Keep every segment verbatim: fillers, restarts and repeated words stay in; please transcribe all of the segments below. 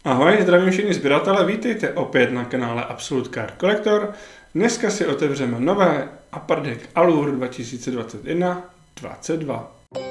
Ahoj, zdravím všechny sběratele, vítejte opět na kanále Absolute Card Collector. Dneska si otevřeme nové Upper Deck Allure dva tisíce dvacet jedna dvacet dva.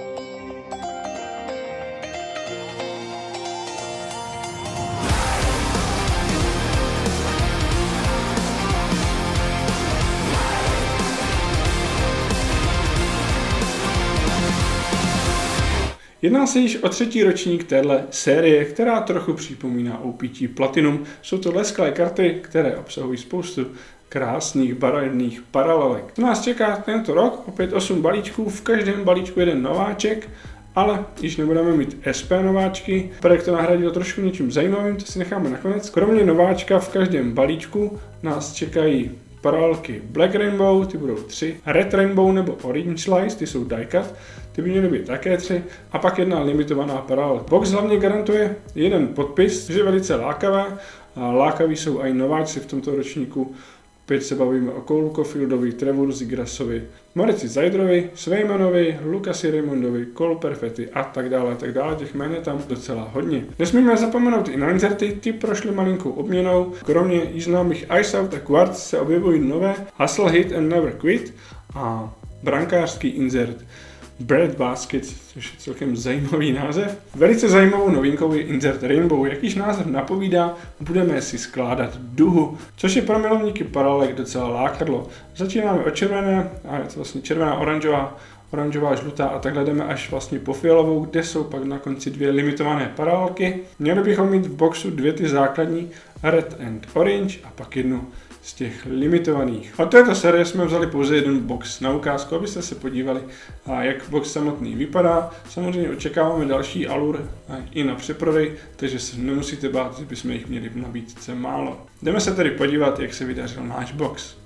Jedná se již o třetí ročník téhle série, která trochu připomíná O P G Platinum. Jsou to lesklé karty, které obsahují spoustu krásných barevných paralelek. Co nás čeká tento rok? Opět osm balíčků, v každém balíčku jeden nováček, ale již nebudeme mít S P nováčky. Projekt to nahradil trošku něčím zajímavým, to si necháme nakonec. Kromě nováčka v každém balíčku nás čekají paralelky Black Rainbow, ty budou tři, Red Rainbow nebo Orange Slice, ty jsou die-cut, ty by měly být také tři, a pak jedna limitovaná paralelka. Box hlavně garantuje jeden podpis, že je velice lákavé, a lákaví jsou i nováčci v tomto ročníku. Opět se bavíme o Cole Caulfieldovi, Trevoru Zigrasovi, Morici Zajdrovi, Sveymanovi, Lucasi Raymondovi, Cole Perfetti a tak dále, a tak dále. Těch jmen je tam docela hodně. Nesmíme zapomenout i na inzerty, ty prošly malinkou obměnou. Kromě již známých Ice Out a Quartz se objevují nové Hustle, Hit and Never Quit a brankářský insert Bread Basket, což je celkem zajímavý název. Velice zajímavou novinkou je insert Rainbow. Jak již název napovídá, budeme si skládat duhu, což je pro milovníky paralelek docela lákadlo. Začínáme od červené, a je to vlastně červená, oranžová, oranžová, žlutá a takhle jdeme až vlastně po fialovou, kde jsou pak na konci dvě limitované paralelky. Měli bychom mít v boxu dvě ty základní, Red and Orange, a pak jednu z těch limitovaných. Od této série jsme vzali pouze jeden box na ukázku, abyste se podívali, jak box samotný vypadá. Samozřejmě očekáváme další Allure i na přeprodej, takže se nemusíte bát, že bychom jich měli v nabídce málo. Jdeme se tedy podívat, jak se vydařil náš box.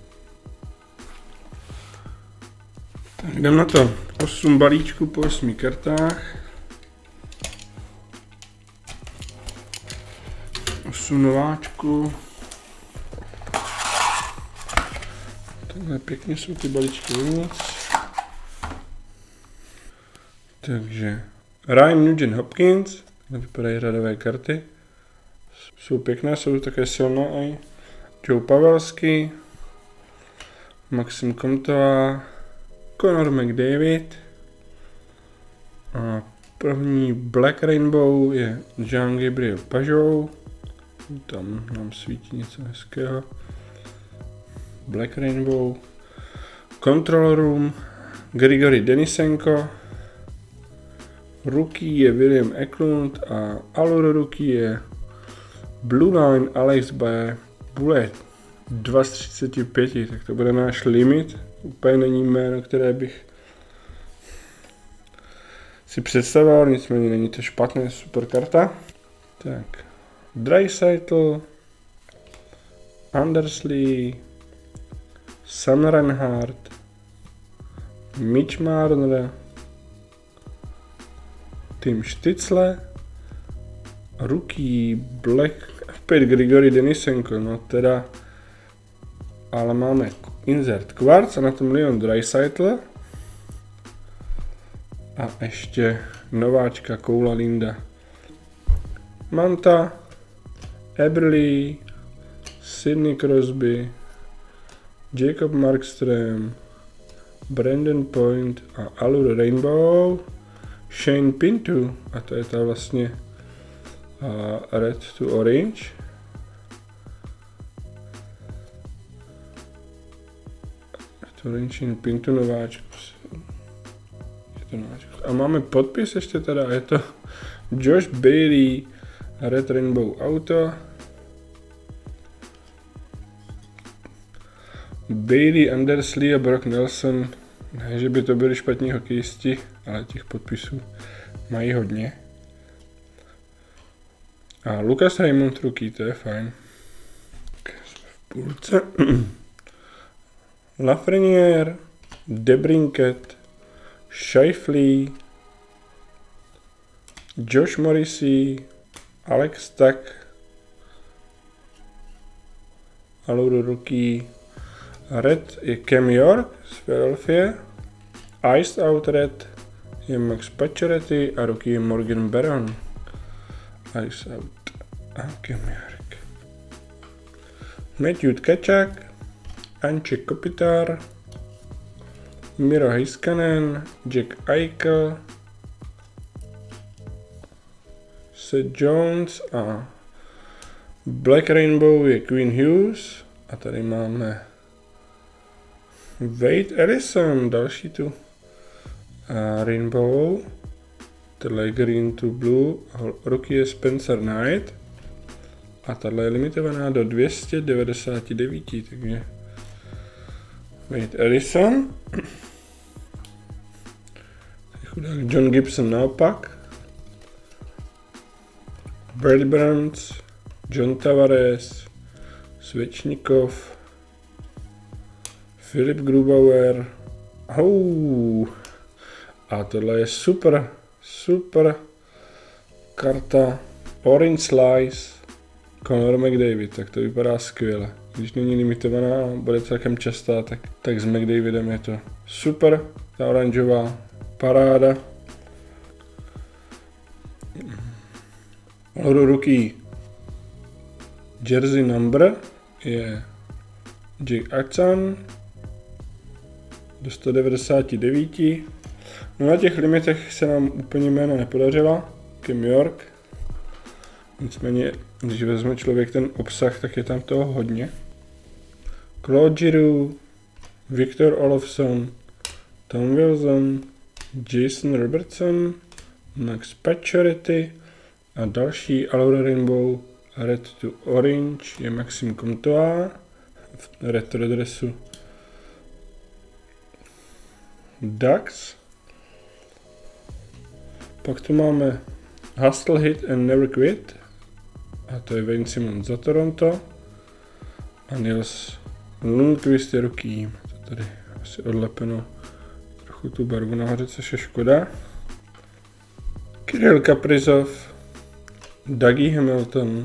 Tak jdeme na to. osm balíčků po osmi kartách. osm nováčků. Takhle pěkně jsou ty balíčky uvnitř. Takže Ryan Nugent Hopkins, vypadají řadové karty. Jsou pěkné, jsou také silné i. Joe Pavelski, Maxim Comtois, Connor McDavid. A první Black Rainbow je Jean-Gabriel Pageau. Tam nám svítí něco hezkého. Black Rainbow, Control Room, Grigory Denisenko, rookie je William Eklund a Allure rookie je Blue Line Alex B. Bullet dva z třiceti pěti, tak to bude náš limit. Úplně není jméno, které bych si představoval, nicméně není to špatné, super karta. Tak, Draisaitl, Anders Lee, Sam Reinhart, Mitch Marner, Tim Stützle, rookie Black, opět Grigory Denisenko, no teda, ale máme insert Quartz a na tom Leon Draisaitl a ještě nováčka Koula Linda. Manta, Eberle, Sidney Crosby, Jacob Markström, Brandon Point a Allure Rainbow, Shane Pinto, a to je ta vlastně uh, Red to Orange. To Orange Shane Pinto nováčku. Je to nováčku. A máme podpis ještě teda, je to Josh Bailey, Red Rainbow Auto. Bailey, Anders Lee a Brock Nelson, ne, že by to byli špatní hokejisti, ale těch podpisů mají hodně. A Lucas Raymond rookie, to je fajn. Tak, jsme v půlce. Lafreniere, DeBrincat, Scheifele, Josh Morrissey, Alex Tuck, Allure rookie. Red je Cam York z Philadelphia, Iced Out Red je Max Pacioretty a rookie je Morgan Barron. Ice Out a Kemiark. Matthew Tkachuk, Anček Kopitar, Miro Heiskanen, Jack Eichel, Seth Jones a Black Rainbow je Quinn Hughes a tady máme Wade Ellison, další tu a Rainbow, tohle je Green to Blue, rookie je Spencer Knight a tahle je limitovaná do dvě stě devadesát devět, takže Wade Ellison. Chudák John Gibson naopak. Brady Burns, John Tavares, Svečnikov, Filip Grubauer. Oh. A tohle je super, super karta Orange Slice Connor McDavid, tak to vypadá skvěle. Když není limitovaná a bude celkem častá, tak, tak s McDavidem je to super. Ta oranžová paráda. Rookie jersey number je Jake Achan do sto devadesát devět. No na těch limitech se nám úplně jména nepodařila. Kim York. Nicméně, když vezme člověk ten obsah, tak je tam toho hodně. Claude Giroux, Victor Olofsson, Tom Wilson, Jason Robertson, Max Pacioretty a další Allure Rainbow Red to Orange je Maxime Comtois v retro dresu Ducks. Pak tu máme Hustle Hit and Never Quit a to je Wayne Simmonds za Toronto a Nils Lundqvist je rookie. To tady asi odlepeno trochu tu barvu nahoře, což je škoda. Kirill Kaprizov, Dougie Hamilton,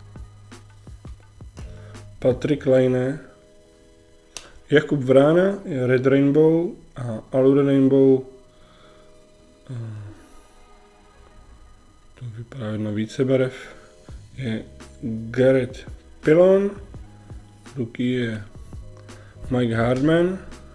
Patrick Laine, Jakub Vrána je Red Rainbow a Allure Rainbow. To vypadá jedno více barev. Je Garrett Pilon, rookie je Mike Hardman.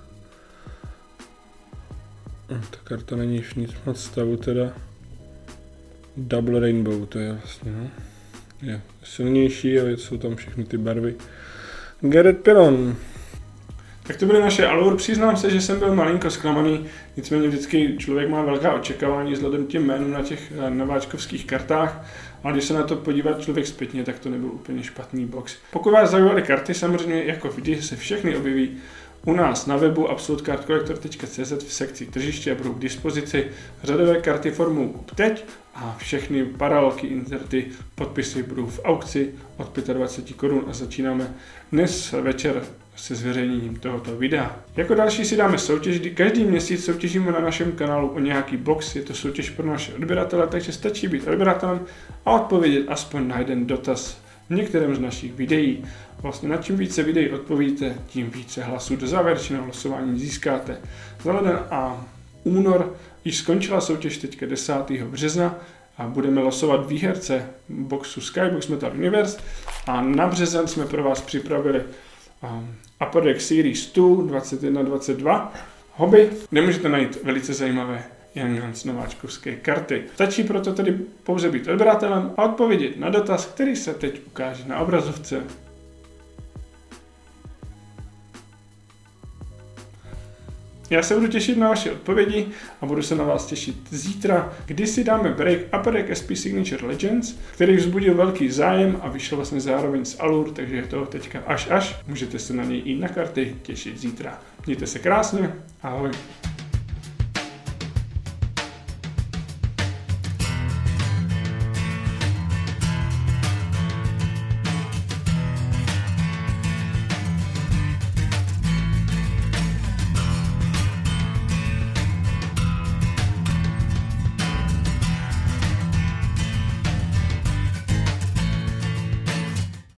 Ta karta není v nic moc stavu teda. Double Rainbow to je vlastně, no. Je silnější, ale jsou tam všechny ty barvy. Garrett Pilon. Tak to byly naše Allure. Přiznám se, že jsem byl malinko zklamaný, nicméně vždycky člověk má velká očekávání vzhledem těm jménům na těch nováčkovských kartách, ale když se na to podívá člověk zpětně, tak to nebyl úplně špatný box. Pokud vás zajímaly karty, samozřejmě jako vždy se všechny objeví u nás na webu absolute card collector tečka cé zet v sekci tržiště budou k dispozici řadové karty formou kup teď a všechny paralelky, inserty, podpisy budou v aukci od dvacet pět korun a začínáme dnes večer se zveřejněním tohoto videa. Jako další si dáme soutěž, kdy každý měsíc soutěžíme na našem kanálu o nějaký box, je to soutěž pro naše odběratele, takže stačí být odběratelem a odpovědět aspoň na jeden dotaz v některém z našich videí. Vlastně na čím více videí odpovíte, tím více hlasů do závěrečného losování získáte. Za leden a únor již skončila soutěž teďka desátého března a budeme losovat výherce boxu Skybox Metal Universe a na březen jsme pro vás připravili um, Upper Deck Series dva dvacet jedna dvacet dva hobby, kde můžete najít velice zajímavé Young Guns nováčkovské karty. Stačí proto tedy pouze být odběratelem a odpovědět na dotaz, který se teď ukáže na obrazovce. Já se budu těšit na vaše odpovědi a budu se na vás těšit zítra, kdy si dáme break Upper Deck S P Signature Legends, který vzbudil velký zájem a vyšel vlastně zároveň z Allure, takže je to teďka až až. Můžete se na něj i na karty těšit zítra. Mějte se krásně, ahoj.